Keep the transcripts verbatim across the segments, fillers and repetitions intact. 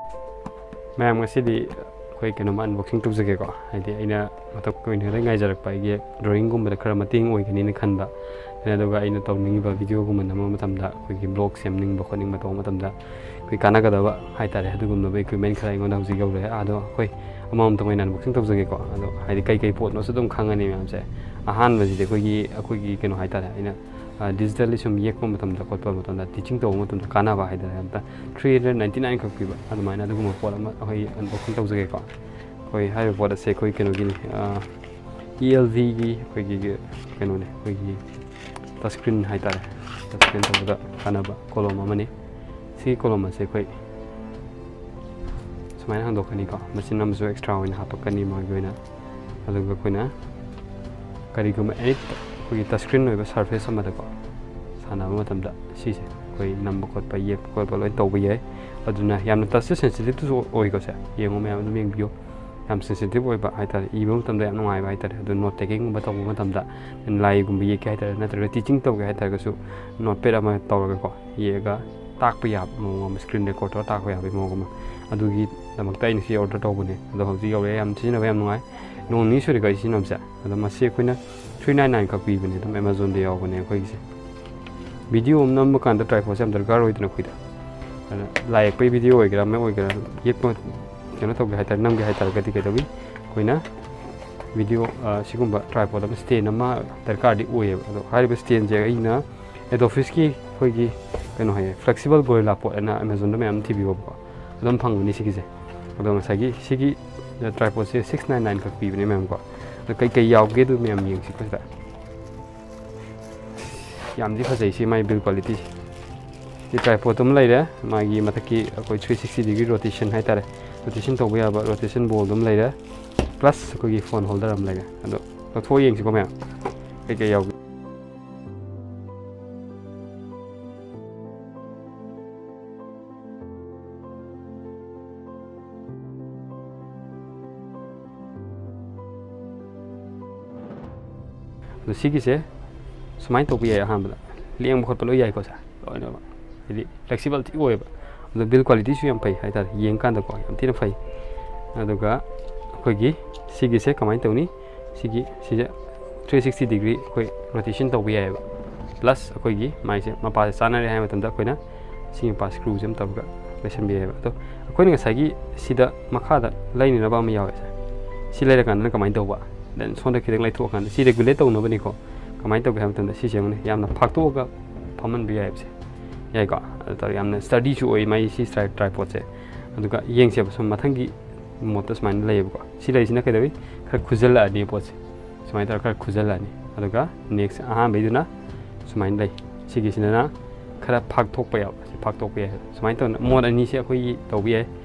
ma'am ngasi koi keno unboxing tubjage ko haidi aina matak ko ne ngai jarak pai ge drawing gum da khara mating oi gani ne khanba ena doga aina tawning ba video gum na ma matam da koi gi blog semning ba khoning ma taw matam da koi kana ga da ba hai tare hadu gum ba equipment khara ngon hauji gaw le ado koi amam tong ina unboxing tubjage ko ado haidi kai kai pot no su dum khangani mam se ahan ba ji de koi gi koi gi keno hai tare aina digitally sum yek ko matam da khotpa matam da teaching to matam da kana ba hai da am ta three ninety-nine khak pi ba adu maina du gum pot ma hoi unboxing tawjage ko koi hai pot se koi keno gi E L V gi koi gi keno ne koi gi touch screen hai tare touch screen to da kana ba kolom amani si kolom se koi sumaina hang dokani ko machine nam zo extra oina hapakani ma goina adu ga koina kari gum any koi touch screen oi ba surface ama da ko sana ma tam da si se koi number khot pa yek ko ba loi to ba ye aduna yamna touch sensitive to oi ko se yengo me am meng bio yam sensitive oi ba hai tare i ba tam da yam ngai ba hai tare adu note taking ba to ba tam da lai gum bi ye kai tare na tare teaching to ga hai tare ko su note pad ama to ga ko ye ga tak pa ya mo ma screen record to tak pa ya be mo ko ma adu gi damak tai ni si order to bu ne adu hauji yaw le yam sin na ba yam ngai no ni su ri ga si nam sa adu ma se koina three ninety-nine ka pi bane dum Amazon de yaw bane khoi se video um nam kan da tripod sam darkar oi dna khoida like pe video oi gra me oi gra yek ko keno to ga hatar nam ga hatar ga ti ka dawi koina video sigum ba tripod am stand ma darkar di oi ado hari ba stand je ina at office ki khoi gi keno hai flexible gorilla pot na Amazon da me am tv ba dum phang ni sigi je ado ngasai gi sigi tripod se six ninety-nine ka pi bane mem ko kai kai yaw ge du mem yeng si ko da yam di phajai si mai build quality di tripod tum lai re ma gi mataki koi three sixty degree rotation hai tare rotation to ba ba rotation ball dum lai re plus ko gi phone holder am lai ga ado to tho yeng si ko mem kai kai yaw the sigi se sumai to bi ya ham da liang khot pa lo yai ko sa loi no idi flexible ti oi ba the build quality su yam pai hai ta yeng kan da ko yam ti na phai adu ga khoi gi sigi se kamai to ni sigi si ja three sixty degree khoi rotation to bi ya ba plus khoi gi mai se ma pa sa na re hai ma tam da khoi na sing pa screw jam ta ga lesson bi ya ba to khoi ni sa gi sida makha da lai ni na ba ma yaw sa si lai ra kan na kamai to ba dan sonda kidang lai thok kan si regulate to no bani ko kamai to ga tam da si jeng ne yamna phak to ga phaman bi ya se yai ko tar yamna study chu oi mai si strike tripod se aduga yeng se som mathang gi motos man lai ko si lai sina kai dawi khar khujal a ni po se sumai tar khar khujal a ni aduga next aha be duna sumai lai si gi sina na khara phak thok pa ya phak thok pa ya sumai to mod ani se khoi to bi ya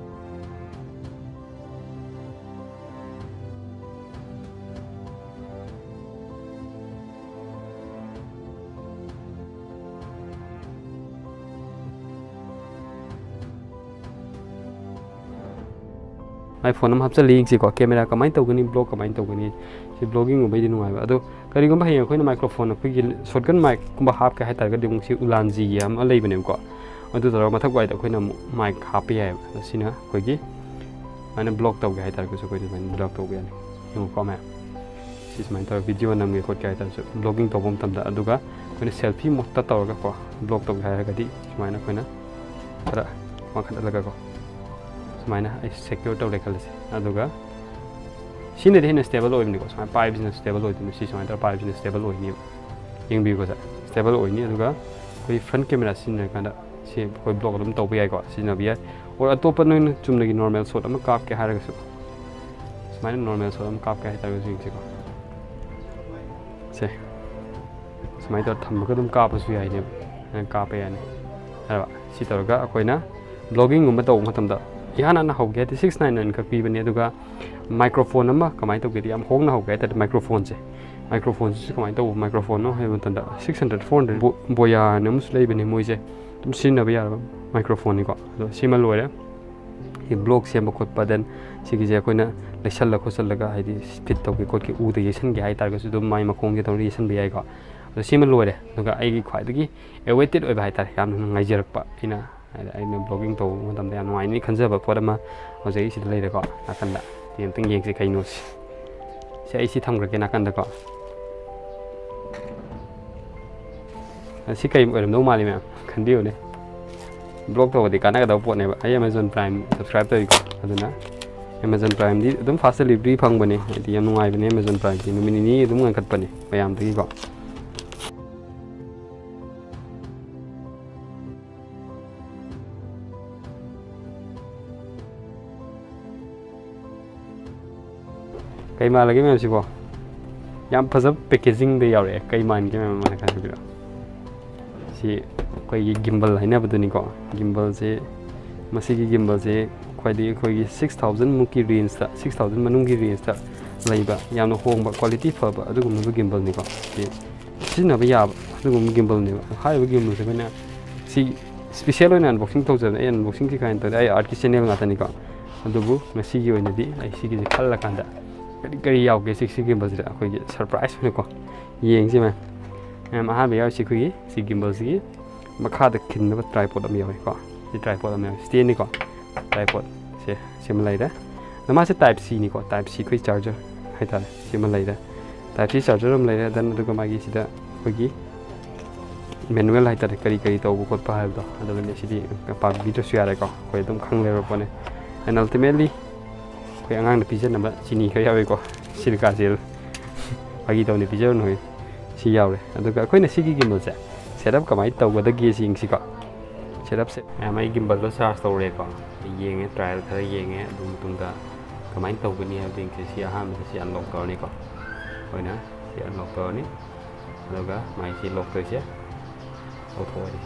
iPhone am hapsa link si ko camera kamai to gani blog kamai to gani si blogging mo bai nu ai ado kari gum hai khoi na microphone khoi gi shotgun mic kumba hap ka hai tar ga ding si ulan ji yam alai bane ko adu tar ma thak wai da khoi na mic hap ya sina khoi gi ana blog to ga hai tar ko so khoi ni blog to ga ni no ko ma sis mai tar video nam ge khot ka hai tar so blogging to bom tam da adu ga khoi selfie mo ta tor ga ko blog to ga ga di mai na khoi na tara ma khat la ga ko maina I secure to lekal se aduga sine de stable oi ni ko sa pi business stable oi ni si sa ta pi business stable oi ni yeng bi ko sa stable oi ni aduga koi front camera sine ka da si koi block dum to bi ai ko sine bi ai or atop no chum lagi normal shot am kap ke haraga su maina normal shot am kap ke ha ta ga jing se ko se smai to tham ga dum kap su ai ni kap pe ani ha ba si to ga koi na blogging um to matam da yana na ho ge six ninety-nine ka pi bane aduga microphone ama kamai to ge yam hong na ho ge ta microphone se microphone se kamai to microphone no he ban da six hundred four hundred boya nam su lei bane moi je tum sin na ba ya microphone ni ko do sima loi re hi blog sem khot pa den si gi je koina lesal la khosal laga hai di fit to ge kot ki u de yesan ge hai tar ga su dum mai ma khong ge to yesan bi ai ko do sima loi re aduga ai gi khwai gi awaited oi ba hai tar yam ngai jer pa ina ꯑꯩꯅ blogging ꯇꯧꯕ ꯃꯇꯝꯗ ꯌꯥꯝ ꯅꯨꯡꯉꯥꯏꯅꯤ ꯈꯟꯖꯕ ꯄꯣꯠ ꯑꯃ ꯍꯧꯖꯤꯛ ꯁꯤꯗ ꯂꯩꯔꯦꯀꯣ ꯅꯥꯀꯟꯗ ꯁꯤ ꯑꯝꯇꯪ ꯌꯦꯡꯁꯤ ꯀꯩꯅꯣ ꯁꯤ ꯁꯤ ꯑꯩ ꯁꯤ ꯊꯝꯈ꯭ꯔꯒꯦ ꯅꯥꯀꯟꯗꯀꯣ ꯁꯤ ꯀꯩ ꯑꯣꯏꯔꯝꯗꯧ ꯃꯥꯜꯂꯤ ꯃꯌꯥꯝ ꯈꯟꯕꯤꯌꯨꯅꯦ ꯕ꯭ꯂꯣꯛ ꯇꯧꯕꯗꯤ ꯀꯥꯟꯅꯒꯗꯕ ꯄꯣꯠꯅꯦꯕ ꯑꯩ ꯑꯦꯃꯥꯖꯣꯟ ꯄ꯭ꯔꯥꯏꯝ ꯁꯕꯁꯀ꯭ꯔꯥꯏꯕ ꯇꯧꯏꯀꯣ ꯑꯗꯨꯅ ꯑꯦꯃꯥꯖꯣꯟ ꯄ꯭ꯔꯥꯏꯝꯗꯤ ꯑꯗꯨꯝ ꯐꯥꯁ ꯗꯦꯂꯤꯚꯔꯤ ꯐꯪꯕꯅꯦ ꯍꯥꯏꯗꯤ ꯌꯥꯝ ꯅꯨꯡꯉꯥꯏꯕꯅꯦ ꯑꯦꯃꯥꯖꯣꯟ ꯄ꯭ꯔꯥꯏꯝꯗꯤ ꯅꯨꯃꯤꯠ ꯅꯤꯅꯤ ꯑꯗꯨꯝ ꯉꯟꯈꯠꯄꯅꯦ ꯃꯌꯥꯝꯗꯒꯤꯀꯣ ꯀꯩ ꯃꯥꯜꯂꯒꯦ ꯃꯌꯥꯝꯁꯤꯕꯣ ꯌꯥꯝ ꯐꯖꯕ ꯄꯦꯀꯦꯖꯤꯡꯗ ꯌꯥꯎꯔꯛꯑꯦ ꯀꯩ ꯃꯥꯟꯒꯦ ꯃꯌꯥꯝ ꯑꯃꯅ ꯈꯟꯕꯤꯔꯣ ꯁꯤ ꯑꯩꯈꯣꯏꯒꯤ ꯒꯤꯝꯕꯜ ꯍꯥꯏꯅꯕꯗꯨꯅꯤꯀꯣ ꯒꯤꯝꯕꯜꯁꯦ ꯃꯁꯤꯒꯤ ꯒꯤꯝꯕꯜꯁꯦ ꯈ꯭ꯋꯥꯏꯗꯒꯤ ꯑꯩꯈꯣꯏꯒꯤ ꯁꯤꯛꯁ ꯊꯥꯎꯖꯟ ꯃꯨꯛꯀꯤ ꯔꯦꯟꯖꯇ ꯁꯤꯛꯁ ꯊꯥꯎꯖꯟ ꯃꯅꯨꯡꯒꯤ ꯔꯦꯟꯖꯇ ꯂꯩꯕ ꯌꯥꯝꯅ ꯍꯣꯡꯕ ꯀ꯭ꯋꯥꯂꯤꯇꯤ ꯐꯕ ꯑꯗꯨꯒꯨꯝꯂꯕ ꯒꯤꯝꯕꯜꯅꯤꯀꯣ ꯁꯤ ꯁꯤꯖꯤꯟꯅꯕ ꯌꯥꯕ ꯑꯗꯨꯒꯨꯝꯕ ꯒꯤꯝꯕꯜꯅꯦꯕ ꯍꯥꯏꯔꯤꯕ ꯒꯤꯝꯕꯜꯁꯦ ꯑꯩꯈꯣꯏꯅ ꯁꯤ ꯁ꯭ꯄꯤꯁꯦꯜ ꯑꯣꯏꯅ ꯑꯟꯕꯣꯛꯁꯤꯡ ꯇꯧꯖꯕꯅꯦ ꯑꯩ ꯑꯟꯕꯣꯛꯁꯤꯡꯁꯤ ꯀꯥꯏꯅ ꯇꯧꯗꯦ ꯑꯩ ꯑꯥꯔꯠꯀꯤ ꯆꯦꯅꯦꯜ ꯉꯥꯛꯇꯅꯤꯀꯣ ꯑꯗꯨꯕꯨ ꯉꯁꯤꯒꯤ ꯑꯣꯏꯅꯗꯤ ꯑꯩ ꯁꯤꯒꯤꯁꯦ ꯈꯜꯂꯀꯥꯟꯗ ꯀꯔꯤ ꯀꯔꯤ ꯌꯥꯎꯒꯦ ꯁꯤ ꯒꯤꯝꯕꯜꯁꯤꯗ ꯑꯩꯈꯣꯏꯒꯤ ꯁꯔꯄ꯭ꯔꯥꯏꯖ ꯑꯣꯏꯅꯀꯣ ꯌꯦꯡꯁꯤ ꯃꯌꯥꯝ ꯃꯌꯥꯝ ꯑꯍꯥꯟꯕ ꯌꯥꯎꯔꯤꯁꯤ ꯑꯩꯈꯣꯏꯒꯤ ꯁꯤ ꯒꯤꯝꯕꯜꯁꯤꯒꯤ ꯃꯈꯥꯗ ꯈꯤꯟꯅꯕ ꯇ꯭ꯔꯥꯏꯄꯣꯠ ꯑꯃ ꯌꯥꯎꯏꯀꯣ ꯁꯤ ꯇ꯭ꯔꯥꯏꯄꯣꯠ ꯑꯃ ꯌꯥꯎꯏ ꯁ꯭ꯇꯦꯟꯅꯤꯀꯣ ꯇ꯭ꯔꯥꯏꯄꯣꯠ ꯁꯦ ꯁꯤꯃ ꯂꯩꯔꯦ ꯑꯗ ꯃꯥꯁꯦ ꯇꯥꯏꯞ ꯁꯤꯅꯤꯀꯣ ꯇꯥꯏꯞ ꯁꯤ ꯑꯩꯈꯣꯏ ꯆꯥꯔꯖꯔ ꯍꯥꯏꯇꯥꯔꯦ ꯁꯤꯃ ꯂꯩꯔꯦ ꯇꯥꯏꯞ ꯁꯤ ꯆꯥꯔꯖꯔ ꯑꯃ ꯂꯩꯔꯦ ꯗꯟ ꯑꯗꯨꯒ ꯃꯥꯒꯤ ꯁꯤꯗ ꯑꯩꯈꯣꯏꯒꯤ ꯃꯦꯅꯨꯋꯦꯜ ꯍꯥꯏꯇꯥꯔꯦ ꯀꯔꯤ ꯀꯔꯤ ꯇꯧꯕ ꯈꯣꯠꯄ ꯍꯥꯏꯕꯗꯣ ꯑꯗꯨꯒꯅꯦ ꯁꯤꯗꯤ ꯄꯥꯕꯤꯗ꯭ꯔꯁꯨ ꯌꯥꯔꯦꯀꯣ ꯑꯩꯈꯣꯏ ꯑꯗꯨꯝ ꯈꯪ ꯂꯩꯔꯕ ꯄꯣꯠꯅꯦ ꯑꯦꯟ ꯑꯜꯇꯤꯃꯦꯠꯂꯤ ꯑꯩꯈꯣꯏ ꯑꯉꯥꯡꯗ ꯄꯤꯖꯅꯕ ꯆꯤꯅꯤ ꯈꯔ ꯌꯥꯎꯏꯀꯣ ꯁꯤꯂꯤꯀꯥ ꯖꯦꯜ ꯐꯥꯒꯤ ꯇꯧꯅꯤ ꯄꯤꯖꯔꯨꯅꯨ ꯍꯣꯏ ꯁꯤ ꯌꯥꯎꯔꯦ ꯑꯗꯨꯒ ꯑꯩꯈꯣꯏꯅ ꯁꯤꯒꯤ ꯒꯤꯝꯕꯜꯁꯦ ꯁꯦꯠꯑꯞ ꯀꯃꯥꯏꯅ ꯇꯧꯒꯗꯒꯦ ꯌꯦꯡꯁꯤꯀꯣ ꯁꯦꯠꯑꯞꯁꯦ ꯃꯌꯥꯝ ꯑꯩ ꯒꯤꯝꯕꯜꯗꯣ ꯆꯥꯔꯖ ꯇꯧꯔꯦꯀꯣ ꯌꯦꯡꯉꯦ ꯇ꯭ꯔꯥꯏꯌꯦꯜ ꯈꯔ ꯌꯦꯡꯉꯦ ꯑꯗꯨ ꯃꯇꯨꯡꯗ ꯀꯃꯥꯏꯅ ꯇꯧꯒꯅꯤ ꯍꯥꯏꯕꯗꯨ ꯌꯦꯡꯁꯤ ꯁꯤ ꯑꯍꯥꯟꯕꯗ ꯁꯤ ꯑꯟꯂꯣꯛ ꯇꯧꯔꯅꯤꯀꯣ ꯑꯩꯈꯣꯏꯅ ꯁꯤ ꯑꯟꯂꯣꯛ ꯇꯧꯔꯅꯤ ꯑꯗꯨꯒ ꯃꯥꯒꯤ ꯁꯤ ꯂꯣꯛ ꯇꯧꯔꯤꯁꯦ ꯂꯧꯊꯣꯛꯑꯅꯤ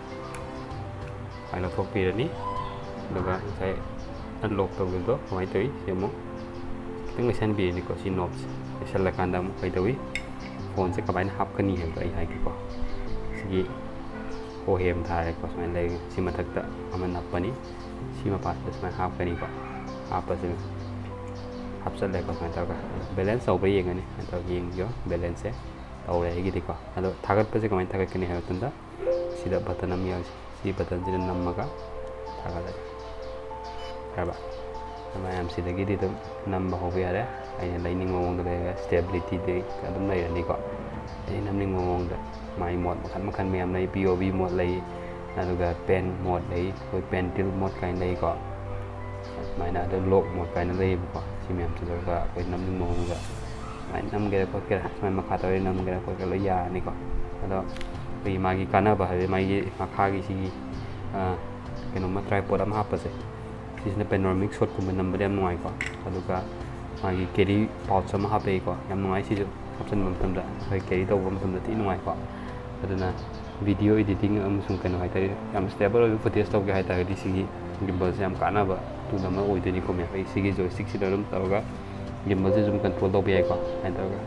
ꯁꯨꯃꯥꯏꯅ ꯂꯧꯊꯣꯛꯄꯤꯔꯅꯤ ꯑꯗꯨꯒ ꯉꯁꯥꯏ ꯑꯟꯂꯣꯛ ꯇꯧꯈꯤꯕꯗꯣ ꯀꯃꯥꯏꯅ ꯇꯧꯏ ꯁꯤ ꯑꯃꯨꯛ ꯈꯤꯇꯪ ꯂꯩꯁꯟꯕꯤꯔꯅꯤꯀꯣ ꯁꯤ ꯅꯣꯞꯁꯦ ꯂꯩꯁꯜꯂꯀꯥꯟꯗ ꯑꯃꯨꯛ ꯀꯩꯗꯧꯏ ꯐꯣꯟꯁꯦ ꯀꯃꯥꯏꯅ ꯍꯥꯞꯀꯅꯤ ꯍꯥꯏꯕꯗꯣ ꯑꯩ ꯍꯥꯏꯒꯦꯀꯣ ꯁꯤꯒꯤ ꯑꯣ ꯍꯦꯝ ꯊꯥꯔꯦꯀꯣ ꯁꯨꯃꯥꯏꯅ ꯂꯩ ꯁꯤ ꯃꯊꯛꯇ ꯑꯃ ꯅꯞꯄꯅꯤ ꯁꯤ ꯃꯄꯥꯁꯤꯗ ꯁꯨꯃꯥꯏꯅ ꯍꯥꯞꯀꯅꯤꯀꯣ ꯍꯥꯞꯄꯁꯤꯅ ꯍꯥꯞꯆꯜꯂꯦꯀꯣ ꯁꯨꯃꯥꯏꯅ ꯇꯧꯔꯒ ꯕꯦꯂꯦꯟꯁ ꯇꯧꯕ ꯌꯦꯡꯒꯅꯤ ꯁꯨꯃꯥꯏꯅ ꯇꯧꯔꯒ ꯌꯦꯡꯕꯤꯌꯣ ꯕꯦꯂꯦꯟꯁꯁꯦ ꯇꯧꯔꯦ ꯑꯩꯒꯤꯗꯤꯀꯣ ꯑꯗꯣ ꯊꯥꯒꯠꯄꯁꯦ ꯀꯃꯥꯏꯅ ꯊꯥꯒꯠꯀꯅꯤ ꯍꯥꯏꯕ ꯃꯇꯝꯗ ꯁꯤꯗ ꯕꯇꯟ ꯑꯃ ꯌꯥꯎꯏ ꯁꯤ ꯕꯇꯟꯁꯤꯗ ꯅꯝꯃꯒ ꯊꯥꯒꯠꯂꯅꯤ ꯌꯥꯔꯕ ꯃꯌꯥꯝꯁꯤꯗꯒꯤꯗꯤ ꯑꯗꯨꯝ ꯅꯝꯕ ꯍꯧꯕ ꯌꯥꯔꯦ ꯑꯩꯅ ꯂꯩꯅꯤꯡꯕ ꯃꯑꯣꯡꯗ ꯂꯩꯔꯒ ꯁ꯭ꯇꯦꯕꯤꯂꯤꯇꯤꯗꯤ ꯑꯗꯨꯝ ꯂꯩꯔꯅꯤꯀꯣ ꯑꯩ ꯅꯝꯅꯤꯡꯕ ꯃꯑꯣꯡꯗ ꯃꯥꯒꯤ ꯃꯣꯠ ꯃꯈꯜ ꯃꯈꯜ ꯃꯌꯥꯝ ꯂꯩ ꯄꯤ ꯑꯣ ꯚꯤ ꯃꯣꯠ ꯂꯩ ꯑꯗꯨꯒ ꯄꯦꯟ ꯃꯣꯠ ꯂꯩ ꯑꯩꯈꯣꯏ ꯄꯦꯟꯇꯤꯜ ꯃꯣꯠ ꯀꯥꯏꯅ ꯂꯩꯀꯣ ꯁꯨꯃꯥꯏꯅ ꯑꯗꯨ ꯂꯣꯛ ꯃꯣꯠ ꯀꯥꯏꯅ ꯂꯩꯌꯦꯕꯀꯣ ꯁꯤ ꯃꯌꯥꯝꯁꯤꯗꯒ ꯑꯩꯈꯣꯏ ꯅꯝꯅꯤꯡꯕ ꯃꯑꯣꯡꯗ ꯁꯨꯃꯥꯏꯅ ꯅꯝꯒꯦꯔꯥ ꯈꯣꯠꯀꯦꯔꯥ ꯁꯨꯃꯥꯏꯅ ꯃꯈꯥ ꯇꯧꯔꯦ ꯅꯝꯒꯦꯔꯥ ꯈꯣꯠꯀꯦꯔꯥ ꯂꯣꯏ ꯌꯥꯔꯅꯤꯀꯣ ꯑꯗꯣ ꯑꯩꯈꯣꯏꯒꯤ ꯃꯥꯒꯤ ꯀꯥꯟꯅꯕ ꯍꯥꯏꯕꯗꯤ ꯃꯥꯒꯤ ꯃꯈꯥꯒꯤ ꯁꯤꯒꯤ ꯀꯩꯅꯣꯝꯃ ꯇ꯭ꯔꯥꯏꯄꯣꯠ ꯑꯃ ꯍꯥꯞꯄꯁꯦ ꯁꯤꯁꯤꯅ ꯄꯦꯅꯣꯔꯃꯤꯛ ꯁꯣꯠꯀꯨꯝꯕ ꯅꯝꯕꯗ ꯌꯥꯝ ꯅꯨꯡꯉꯥꯏꯀꯣ ꯑꯗꯨꯒ ꯃꯥꯒꯤ ꯀꯦꯔꯤ ꯄꯥꯎꯆ ꯑꯃ ꯍꯥꯞꯄꯛꯏꯀꯣ ꯌꯥꯝ ꯅꯨꯡꯉꯥꯏ ꯁꯤꯁꯨ ꯍꯥꯞꯆꯤꯟꯕ ꯃꯇꯝꯗ ꯑꯩꯈꯣꯏ ꯀꯦꯔꯤ ꯇꯧꯕ ꯃꯇꯝꯗ ꯊꯤ ꯅꯨꯡꯉꯥꯏꯀꯣ ꯑꯗꯨꯅ ꯚꯤꯗꯤꯑꯣ ꯏꯗꯤꯇꯤꯡ ꯑꯃꯁꯨꯡ ꯀꯩꯅꯣ ꯍꯥꯏꯇꯥꯔꯦ ꯌꯥꯝ ꯁ꯭ꯇꯦꯕꯜ ꯑꯣꯏꯕ ꯐꯨꯇꯦꯖ ꯇꯧꯒꯦ ꯍꯥꯏꯇꯥꯔꯒꯗꯤ ꯁꯤꯒꯤ ꯒꯤꯝꯕꯜꯁꯦ ꯌꯥꯝ ꯀꯥꯟꯅꯕ ꯇꯨꯜ ꯑꯃ ꯑꯣꯏꯗꯣꯏꯅꯤꯀꯣ ꯃꯌꯥꯝ ꯑꯩ ꯁꯤꯒꯤ ꯖꯣꯏꯁꯇꯤꯛꯁꯤꯗ ꯑꯗꯨꯝ ꯇꯧꯔꯒ ꯒꯤꯝꯕꯜꯁꯦ ꯁꯨꯝ ꯀꯟꯇ꯭ꯔꯣꯜ ꯇꯧꯕ ꯌꯥꯏꯀꯣ ꯁꯨꯃꯥꯏꯅ ꯇꯧꯔꯒ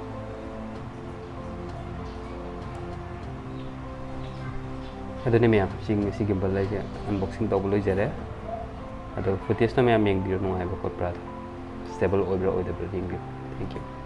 ꯑꯗꯨꯅꯤ ꯃꯌꯥꯝ ꯁꯤ ꯉꯁꯤ ꯒꯤꯝꯕꯜ ꯑꯩꯁꯦ ꯑꯟꯕꯣꯛꯁꯤꯡ ꯇꯧꯕ ꯂꯣꯏꯖꯔꯦ ꯑꯗꯣ ꯐꯨꯇꯦꯖꯇ ꯃꯌꯥꯝ ꯌꯦꯡꯕꯤꯌꯨ ꯅꯨꯡꯉꯥꯏꯕ ꯈꯣꯠꯄ꯭ꯔꯥ ꯁ꯭ꯇꯦꯕꯜ ꯑꯣꯏꯕ꯭ꯔꯥ ꯑꯣꯏꯗꯕ꯭ꯔꯥ ꯌꯦꯡꯕꯤꯌꯨ ꯊꯦꯡꯛ ꯌꯨ